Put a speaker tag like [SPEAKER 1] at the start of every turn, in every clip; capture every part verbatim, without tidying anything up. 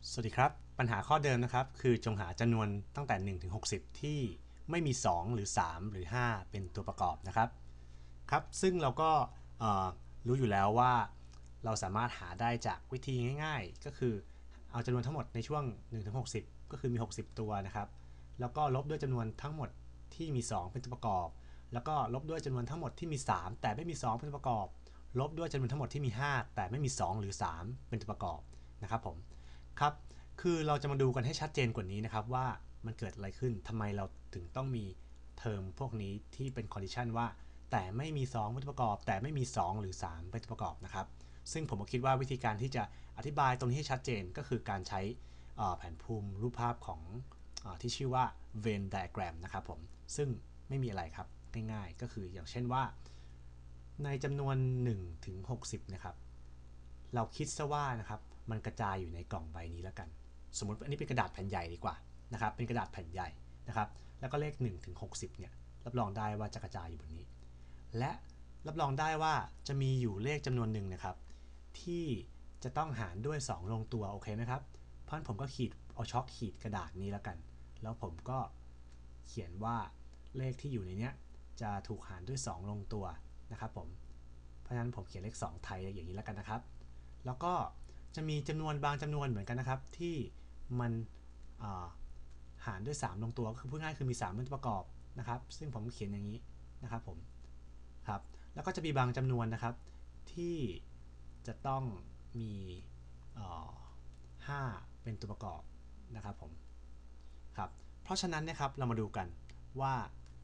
[SPEAKER 1] สวัสดีครับปัญหาข้อเดิมนะครับคือจงหาจำนวนตั้งแต่หนึ่งถึงหกสิบที่ไม่มีสองหรือสามหรือห้าเป็นตัวประกอบนะครับครับซึ่งเราก็รู้อยู่แล้วว่าเราสามารถหาได้จากวิธีง่ายๆก็คือเอาจำนวนทั้งหมดในช่วงหนึ่งถึงหกสิบก็คือมีหกสิบตัวนะครับแล้วก็ลบด้วยจำนวนทั้งหมดที่มีสองเป็นตัวประกอบแล้วก็ลบด้วยจำนวนทั้งหมดที่มีสามแต่ไม่มีสองเป็นตัวประกอบลบด้วยจำนวนทั้งหมดที่มีห้าแต่ไม่มีสองหรือสามเป็นตัวประกอบนะครับผมครับ คือเราจะมาดูกันให้ชัดเจนกว่านี้นะครับว่ามันเกิดอะไรขึ้นทำไมเราถึงต้องมีเทอมพวกนี้ที่เป็น condition ว่าแต่ไม่มีสองเป็นตัวประกอบแต่ไม่มีสองหรือสามเป็นตัวประกอบนะครับซึ่งผมก็คิดว่าวิธีการที่จะอธิบายตรงนี้ให้ชัดเจนก็คือการใช้แผนภูมิรูปภาพของที่ชื่อว่า Venn diagram นะครับผมซึ่งไม่มีอะไรครับง่ายๆก็คืออย่างเช่นว่าในจำนวนหนึ่งถึงหกสิบนะครับเราคิดซะว่านะครับมันกระจายอยู่ในกล่องใบนี้แล้วกัน สมมติอันนี้เป็นกระดาษแผ่นใหญ่ดีกว่านะครับเป็นกระดาษแผ่นใหญ่นะครับแล้วก็เลขหนึ่งถึงหกสิบเนี่ยรับรองได้ว่าจะกระจายอยู่บนนี้และรับรองได้ว่าจะมีอยู่เลขจำนวนหนึ่งนะครับที่จะต้องหารด้วยสองลงตัวโอเคไหมครับเพราะฉะนั้นผมก็ขีดเอาช็อคขีดกระดาษนี้แล้วกันแล้วผมก็เขียนว่าเลขที่อยู่ในนี้จะถูกหารด้วยสองลงตัวนะครับผมเพราะฉะนั้นผมเขียนเลขสองไทยอย่างนี้แล้วกันนะครับแล้วก็จะมีจำนวนบางจำนวนเหมือนกันนะครับที่มันหารด้วยสามลงตัวก็คือพูดง่ายคือมีสามเป็นตัวประกอบนะครับซึ่งผมเขียนอย่างนี้นะครับผมครับแล้วก็จะมีบางจำนวนนะครับที่จะต้องมีห้าเป็นตัวประกอบนะครับผมครับเพราะฉะนั้นนะครับเรามาดูกันว่า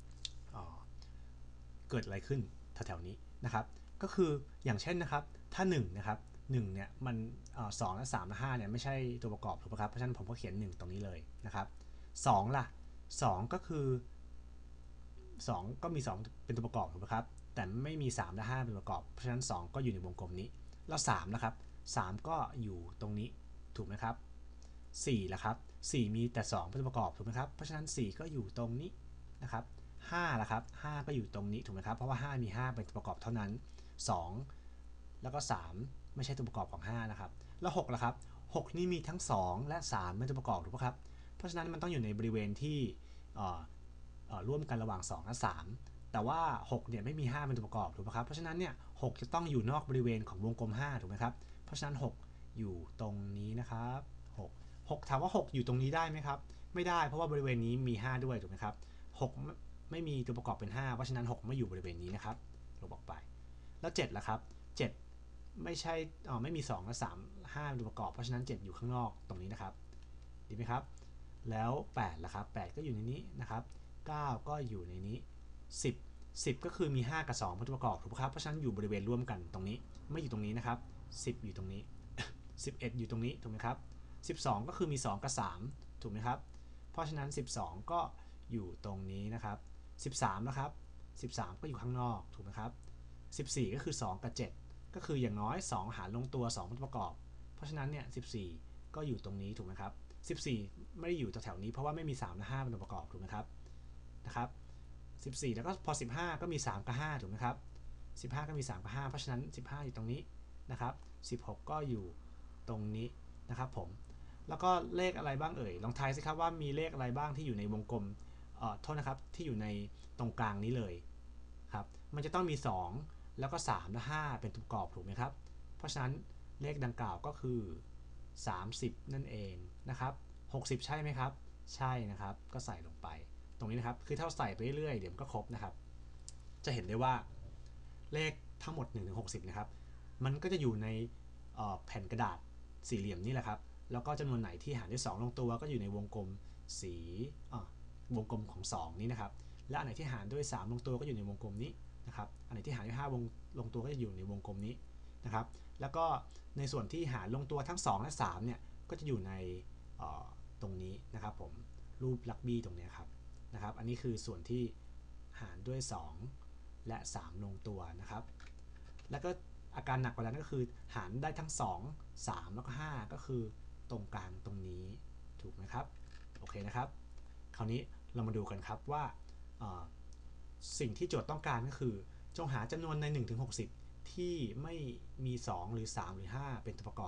[SPEAKER 1] เกิดอะไรขึ้นแถวๆนี้นะครับก็คืออย่างเช่นนะครับถ้าหนึ่งนะครับหนึ่งเนี่ยมันสองและสามและห้าเนี่ยไม่ใช่ตัวประกอบถูกไหมครับเพราะฉะนั้นผมก็เขียนหนึ่งตรงนี้เลยนะครับสองล่ะสองก็คือสองก็มีสองเป็นตัวประกอบถูกไหมครับแต่ไม่มีสามและห้าเป็นตัวประกอบเพราะฉะนั้นสองก็อยู่ในวงกลมนี้แล้วสามนะครับสามก็อยู่ตรงนี้ถูกไหมครับสี่ล่ะครับสี่มีแต่สองเป็นตัวประกอบถูกไหมครับเพราะฉะนั้นสี่ก็อยู่ตรงนี้นะครับห้าล่ะครับห้าก็อยู่ตรงนี้ถูกไหมครับเพราะว่าห้ามีห้าเป็นตัวประกอบเท่านั้นสองแล้วก็สามไม่ใช่ตัวประกอบของห้านะครับแล้วหกล่ะครับหกนี่มีทั้งสองและสามเป็นตัวประกอบถูกไหมครับเพราะฉะนั้นมันต้องอยู่ในบริเวณที่ร่วมกันระหว่างสองและสามแต่ว่าหกเนี่ยไม่มีห้าเป็นตัวประกอบถูกไหมครับเพราะฉะนั้นเนี่ยหกจะต้องอยู่นอกบริเวณของวงกลมห้าถูกไหมครับเพราะฉะนั้นหกอยู่ตรงนี้นะครับหก หกถามว่าหกอยู่ตรงนี้ได้ไหมครับไม่ได้เพราะว่าบริเวณนี้มีห้าด้วยถูกไหมครับหกไม่มีตัวประกอบเป็นห้าเพราะฉะนั้นหกไม่อยู่บริเวณนี้นะครับลบออกไปแล้วเจ็ดล่ะครับเจ็ดไม่ใช่อ๋อไม่มีสองและสาม ห้าเป็นตัวประกอบเพราะฉะนั้นเจ็ดอยู่ข้างนอกตรงนี้นะครับดีไหมครับแล้วแปดล่ะครับแปดก็อยู่ในนี้นะครับเก้าก็อยู่ในนี้สิบ สิบก็คือมีห้ากับสองเป็นตัวประกอบถูกไหมครับเพราะฉะนั้นอยู่บริเวณร่วมกันตรงนี้ไม่อยู่ตรงนี้นะครับสิบอยู่ตรงนี้ สิบเอ็ดอยู่ตรงนี้ถูกไหมครับสิบสองก็คือมีสองกับสามถูกไหมครับเพราะฉะนั้นสิบสองก็อยู่ตรงนี้นะครับสิบสามนะครับสิบสามก็อยู่ข้างนอกถูกไหมครับสิบสี่ก็คือสองกับเจ็ดก็คืออย่างน้อยสองหารลงตัวสองเป็นประกอบเพราะฉะนั้นเนี่ยสิบสี่ก็อยู่ตรงนี้ถูกไหมครับสิบสี่ไม่ได้อยู่แถวๆนี้เพราะว่าไม่มีสามและห้าเป็นตัวประกอบถูกไหมครับนะครับสิบสี่แล้วก็พอสิบห้าก็มีสามกับห้าถูกไหมครับสิบห้าก็มีสามกับห้าเพราะฉะนั้นสิบห้าอยู่ตรงนี้นะครับสิบหกก็อยู่ตรงนี้นะครับผมแล้วก็เลขอะไรบ้างเอ่ยลองทายสิครับว่ามีเลขอะไรบ้างที่อยู่ในวงกลมเอ่อโทษนะครับที่อยู่ในตรงกลางนี้เลยครับมันจะต้องมีสองแล้วก็สามและห้าเป็นตัวประกอบถูกไหมครับเพราะฉะนั้นเลขดังกล่าวก็คือสามสิบนั่นเองนะครับหกสิบใช่ไหมครับใช่นะครับก็ใส่ลงไปตรงนี้นะครับคือถ้าใส่ไปเรื่อยๆเดี๋ยวมันก็ครบนะครับจะเห็นได้ว่าเลขทั้งหมดหนึ่งถึงหกสิบนะครับมันก็จะอยู่ในแผ่นกระดาษสี่เหลี่ยมนี่แหละครับแล้วก็จำนวนไหนที่หารด้วยสองลงตัวก็อยู่ในวงกลมสีวงกลมของสองนี้นะครับและอันไหนที่หารด้วยสามลงตัวก็อยู่ในวงกลมนี้นะครับอันไหนที่หารด้วยห้าวงลงตัวก็จะอยู่ในวงกลมนี้นะครับแล้วก็ในส่วนที่หารลงตัวทั้งสองและสามเนี่ยก็จะอยู่ในตรงนี้นะครับผมรูปลักบี้ตรงนี้ครับนะครับอันนี้คือส่วนที่หารด้วยสองและสามลงตัวนะครับแล้วก็อาการหนักกว่านั้นก็คือหารได้ทั้งสอง สามแล้วก็ห้าก็คือตรงกลางตรงนี้ถูกไหมครับโอเคนะครับคราวนี้เรามาดูกันครับว่าสิ่งที่โจทย์ต้องการก็คือจงหาจำนวนในหนึ่งถึงหกสิบที่ไม่มีสองหรือสามหรือห้าเป็นตัวประกอบ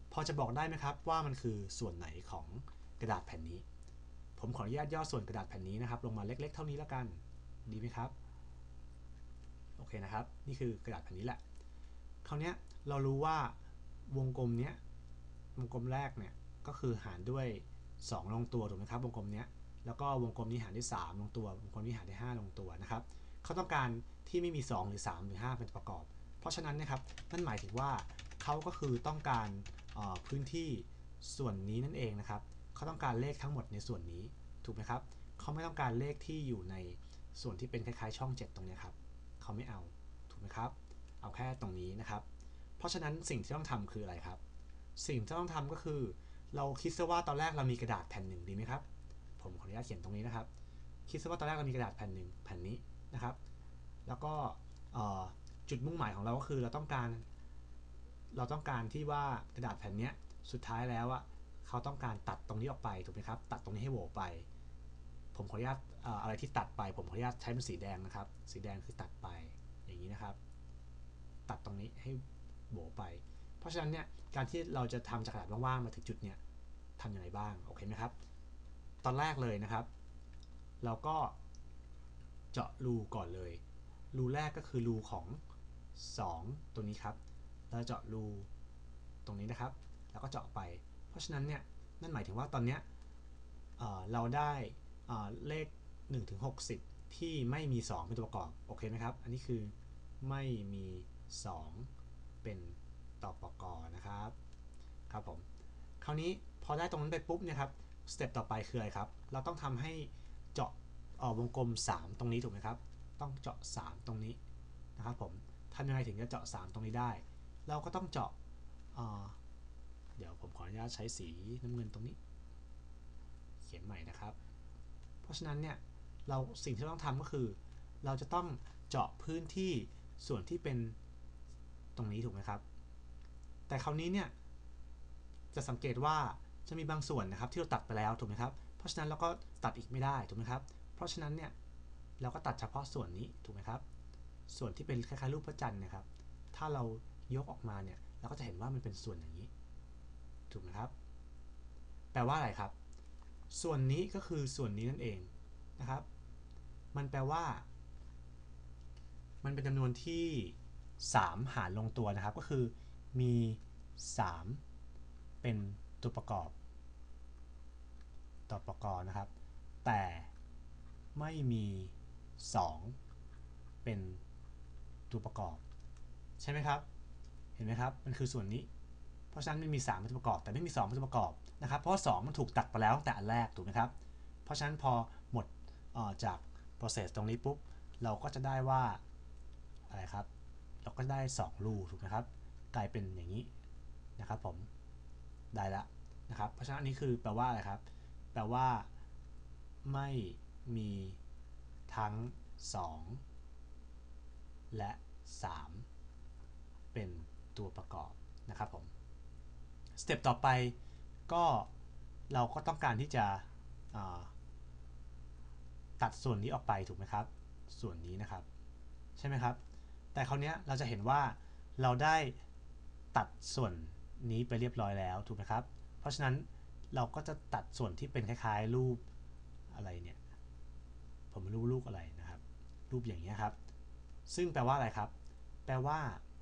[SPEAKER 1] พอจะบอกได้ไหมครับว่ามันคือส่วนไหนของกระดาษแผ่นนี้ผมขออนุญาตย่อส่วนกระดาษแผ่นนี้นะครับลงมาเล็กๆเท่านี้แล้วกันดีไหมครับโอเคนะครับนี่คือกระดาษแผ่นนี้แหละคราวนี้เรารู้ว่าวงกลมเนี้ยวงกลมแรกเนี่ยก็คือหารด้วยสองลงตัวถูกไหมครับวงกลมเนี้ยแล้วก็วงกลมนี้หารด้วยสามลงตัววงกลมนี้หารด้วยห้าลงตัวนะครับเขาต้องการที่ไม่มีสองหรือสามหรือห้าเป็นประกอบเพราะฉะนั้นนะครับนั่นหมายถึงว่าเขาก็คือต้องการพื้นที่ส่วนนี้นั่นเองนะครับเขาต้องการเลขทั้งหมดในส่วนนี้ถูกไหมครับเขาไม่ต้องการเลขที่อยู่ในส่วนที่เป็นคล้ายๆช่องเจ็ดตรงนี้ครับเขาไม่เอาถูกไหมครับเอาแค่ตรงนี้นะครับเพราะฉะนั้นสิ่งที่ต้องทำคืออะไรครับสิ่งที่ต้องทำก็คือเราคิดซะว่าตอนแรกเรามีกระดาษแผ่นหนึ่งดีไหมครับผมขออนุญาตเขียนตรงนี้นะครับคิดซะว่าตอนแรกเรามีกระดาษแผ่นหนึ่งแผ่นนี้นะครับแล้วก็จุดมุ่งหมายของเราก็คือเราต้องการเราต้องการที่ว่ากระดาษแผ่นนี้สุดท้ายแล้วอะเขาต้องการตัดตรงนี้ออกไปถูกไหมครับตัดตรงนี้ให้โหว่ไปผมขออนุญาตอะไรที่ตัดไปผมขออนุญาตใช้เป็นสีแดงนะครับสีแดงคือตัดไปอย่างนี้นะครับตัดตรงนี้ให้โหว่ไปเพราะฉะนั้นเนี่ยการที่เราจะทำจากกระดาษว่างๆมาถึงจุดเนี้ยทำอย่างไรบ้างโอเคไหมครับตอนแรกเลยนะครับเราก็เจาะรูก่อนเลยรูแรกก็คือรูของสองตัวนี้ครับเราเจาะรูตรงนี้นะครับแล้วก็เจาะไปเพราะฉะนั้นเนี่ยนั่นหมายถึงว่าตอนนี้เอ่อเราได้เอ่อเลขหนึ่งถึงหกสิบที่ไม่มีสองเป็นตัวประกอบโอเคไหมครับอันนี้คือไม่มีสองเป็นตัวประกอบนะครับครับผมคราวนี้พอได้ตรงนั้นไปปุ๊บเนี่ยครับสเต็ปต่อไปคืออะไรครับเราต้องทำให้เจาะวงกลมสามตรงนี้ถูกไหมครับต้องเจาะสามตรงนี้นะครับผมทำยังไงถึงจะเจาะสามตรงนี้ได้เราก็ต้องเจาะเดี๋ยวผมขออนุญาตใช้สีน้ำเงินตรงนี้เขียนใหม่นะครับเพราะฉะนั้นเนี่ยเราสิ่งที่เราต้องทำก็คือเราจะต้องเจาะพื้นที่ส่วนที่เป็นตรงนี้ถูกไหมครับแต่คราวนี้เนี่ยจะสังเกตว่าจะมีบางส่วนนะครับที่เราตัดไปแล้วถูกไหมครับเพราะฉะนั้นเราก็ตัดอีกไม่ได้ถูกไหมครับเพราะฉะนั้นเนี่ยเราก็ตัดเฉพาะส่วนนี้ถูกไหมครับส่วนที่เป็นคล้ายๆรูปพระจันทร์นะครับถ้าเรายกออกมาเนี่ยเราก็จะเห็นว่ามันเป็นส่วนอย่างนี้ถูกไหมครับแปลว่าอะไรครับส่วนนี้ก็คือส่วนนี้นั่นเองนะครับมันแปลว่ามันเป็นจำนวนที่สามหารลงตัวนะครับก็คือมีสามเป็นตัวประกอบตัวประกอบนะครับแต่ไม่มีสองเป็นตัวประกอบใช่ไหมครับเห็นไหมครับมันคือส่วนนี้เพราะฉะนั้นมันมีสามเป็นตัวประกอบแต่ไม่มีสองเป็นตัวประกอบนะครับเพราะว่าสองมันถูกตัดไปแล้วตั้งแต่อันแรกถูกไหมครับเพราะฉะนั้นพอหมดจาก process ตรงนี้ปุ๊บเราก็จะได้ว่าอะไรครับเราก็ได้สองรูถูกไหมครับกลายเป็นอย่างนี้นะครับผมได้แล้วนะครับเพราะฉะนั้นอันนี้คือแปลว่าอะไรครับแปลว่าไม่มีทั้งสองและสามเป็นตัวประกอบนะครับผมสเต็ปต่อไปก็เราก็ต้องการที่จะตัดส่วนนี้ออกไปถูกไหมครับส่วนนี้นะครับใช่ไหมครับแต่คราวนี้เราจะเห็นว่าเราได้ตัดส่วนนี้ไปเรียบร้อยแล้วถูกไหมครับเพราะฉะนั้นเราก็จะตัดส่วนที่เป็นคล้ายๆรูปอะไรเนี่ยผมไม่รู้รูปอะไรนะครับรูปอย่างนี้ครับซึ่งแปลว่าอะไรครับแปลว่า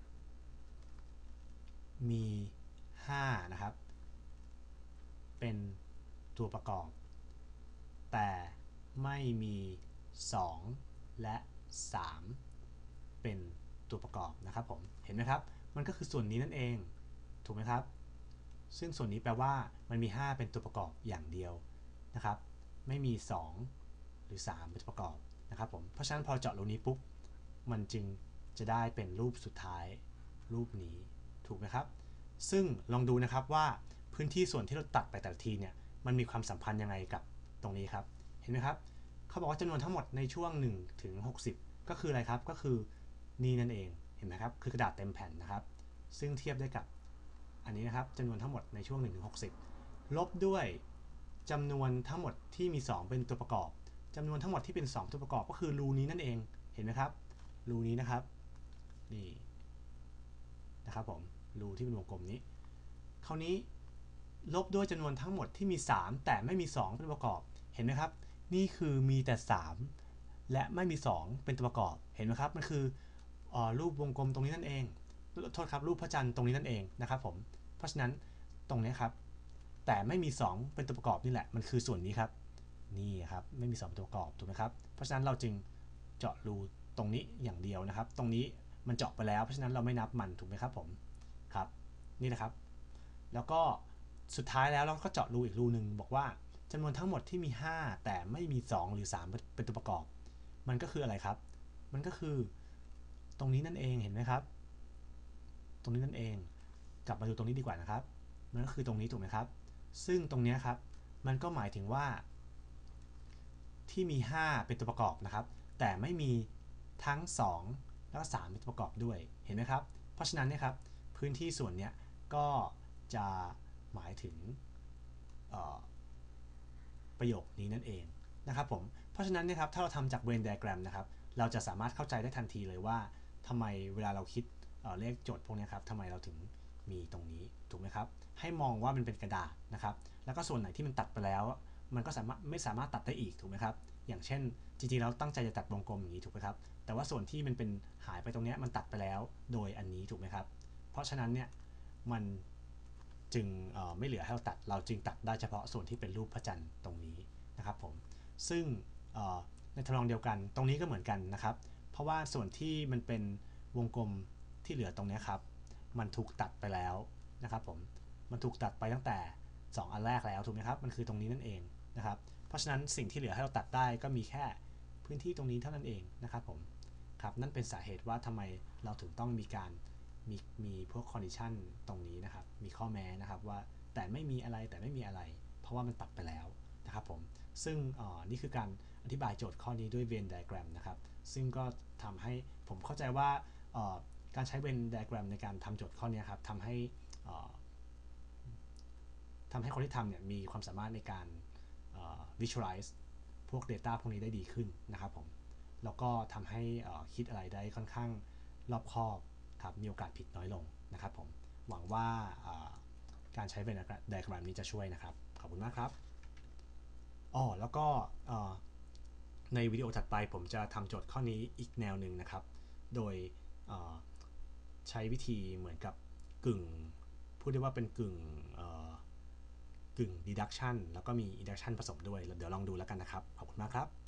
[SPEAKER 1] มีห้านะครับเป็นตัวประกอบแต่ไม่มีสองและสามเป็นตัวประกอบนะครับผมเห็นไหมครับมันก็คือส่วนนี้นั่นเองถูกไหมครับซึ่งส่วนนี้แปลว่ามันมีห้าเป็นตัวประกอบอย่างเดียวนะครับไม่มีสองหรือสามเป็นตัวประกอบนะครับผมเพราะฉะนั้นพอเจาะรูนี้ปุ๊บมันจึงจะได้เป็นรูปสุดท้ายรูปนี้ถูกไหมครับซึ่งลองดูนะครับว่าพื้นที่ส่วนที่เราตัดไปแต่ละทีเนี่ยมันมีความสัมพันธ์ยังไงกับตรงนี้ครับเห็นไหมครับเขาบอกว่าจำนวนทั้งหมดในช่วงหนึ่งถึงหกสิบก็คืออะไรครับก็คือนี่นั่นเองเห็นไหมครับคือกระดาษเต็มแผ่นนะครับซึ่งเทียบได้กับอันนี้นะครับจำนวนทั้งหมดในช่วงหนึ่งถึงหกสิบลบด้วยจำนวนทั้งหมดที่มีสองเป็นตัวประกอบจำนวนทั้งหมดที่เป็นสองตัวประกอบก็คือรูนี้นั่นเองเห็นไหมครับรูนี้นะครับนี่นะครับผมรูที่เป็นวงกลมนี้คราวนี้ลบด้วยจำนวนทั้งหมดที่มีสามแต่ไม่มีสองเป็นตัวประกอบเห็นไหมครับนี่คือมีแต่สามและไม่มีสองเป็นตัวประกอบเห็นไหมครับมันคืออรูปวงกลมตรงนี้นั่นเองโทษครับรูปพระจันทร์ตรงนี้นั่นเองนะครับผมเพราะฉะนั้นตรงนี้ครับแต่ไม่มีสองเป็นตัวประกอบนี่แหละมันคือส่วนนี้ครับนี่ครับไม่มีสองตัวประกอบถูกไหมครับเพราะฉะนั้นเราจึงเจาะรูตรงนี้อย่างเดียวนะครับตรงนี้มันเจาะไปแล้วเพราะฉะนั้นเราไม่นับมันถูกไหมครับผมครับนี่นะครับแล้วก็สุดท้ายแล้วเราก็เจาะรูอีกรูหนึ่งบอกว่าจำนวนทั้งหมดที่มีห้าแต่ไม่มีสองหรือสามเป็นตัวประกอบมันก็คืออะไรครับมันก็คือตรงนี้นั่นเองเห็นไหมครับตรงนี้นั่นเองกลับมาดูตรงนี้ดีกว่านะครับมันก็คือตรงนี้ถูกไหมครับซึ่งตรงนี้ครับมันก็หมายถึงว่าที่มีห้าเป็นตัวประกอบนะครับแต่ไม่มีทั้งสองแล้วก็สามเป็นตัวประกอบด้วยเห็นไหมครับเพราะฉะนั้นเนี่ยครับพื้นที่ส่วนนี้ก็จะหมายถึงประโยคนี้นั่นเองนะครับผมเพราะฉะนั้นนะครับถ้าเราทำจาก Venn diagram นะครับเราจะสามารถเข้าใจได้ทันทีเลยว่าทำไมเวลาเราคิด เ, เลขโจทย์พวกนี้ครับทำไมเราถึงมีตรงนี้ถูกไหมครับให้มองว่ามันเป็นกระดาษนะครับแล้วก็ส่วนไหนที่มันตัดไปแล้วมันก็สามารถไม่สามารถตัดได้อีกถูกไหมครับอย่างเช่นจริงๆเราตั้งใจจะตัดวงกลมอย่างนี้ถูกไหมครับแต่ว่าส่วนที่มันเป็นหายไปตรงนี้มันตัดไปแล้วโดยอันนี้ถูกไหมครับเพราะฉะนั้นเนี่ยมันจึงไม่เหลือให้เราตัดเราจึงตัดได้เฉพาะส่วนที่เป็นรูปพระจันทร์ตรงนี้นะครับผมซึ่งในทำนองเดียวกันตรงนี้ก็เหมือนกันนะครับเพราะว่าส่วนที่มันเป็นวงกลมที่เหลือตรงนี้ครับมันถูกตัดไปแล้วนะครับผมมันถูกตัดไปตั้งแต่สองอันแรกแล้วถูกไหมครับมันคือตรงนี้นั่นเองนะครับเพราะฉะนั้นสิ่งที่เหลือให้เราตัดได้ก็มีแค่พื้นที่ตรงนี้เท่านั้นเองนะครับผมครับนั่นเป็นสาเหตุว่าทำไมเราถึงต้องมีการมีมีพวก condition ตรงนี้นะครับมีข้อแม้นะครับว่าแต่ไม่มีอะไรแต่ไม่มีอะไรเพราะว่ามันตัดไปแล้วนะครับผมซึ่งนี่คือการอธิบายโจทย์ข้อนี้ด้วย Venn diagram นะครับซึ่งก็ทำให้ผมเข้าใจว่าการใช้ Venn diagram ในการทำโจทย์ข้อนี้ครับทำให้ทำให้คนที่ทำเนี่ยมีความสามารถในการ visualize พวก data พวกนี้ได้ดีขึ้นนะครับผมแล้วก็ทำให้คิดอะไรได้ค่อนข้างรอบคอบครับมีโอกาสผิดน้อยลงนะครับผมหวังว่าการใช้ Venn diagram นี้จะช่วยนะครับขอบคุณมากครับอ๋อแล้วก็ในวิดีโอถัดไปผมจะทำโจทย์ข้อนี้อีกแนวหนึ่งนะครับโดยใช้วิธีเหมือนกับกึ่งพูดได้ว่าเป็นกึ่งกึ่ง deduction แล้วก็มี induction ผสมด้วยเดี๋ยวลองดูแล้วกันนะครับขอบคุณมากครับ